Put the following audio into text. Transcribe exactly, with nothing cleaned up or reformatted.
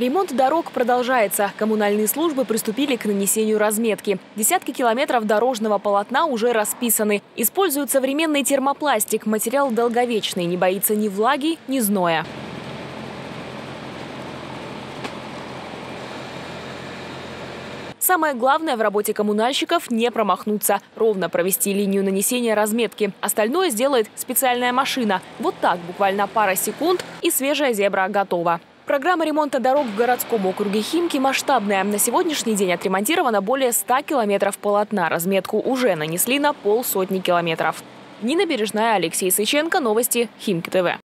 Ремонт дорог продолжается. Коммунальные службы приступили к нанесению разметки. Десятки километров дорожного полотна уже расписаны. Используют современный термопластик. Материал долговечный, не боится ни влаги, ни зноя. Самое главное в работе коммунальщиков – не промахнуться, ровно провести линию нанесения разметки. Остальное сделает специальная машина. Вот так, буквально пара секунд, и свежая зебра готова. Программа ремонта дорог в городском округе Химки масштабная. На сегодняшний день отремонтировано более ста километров полотна. Разметку уже нанесли на полсотни километров. Нина Бережная, Алексей Сыченко. Новости Химки ТВ.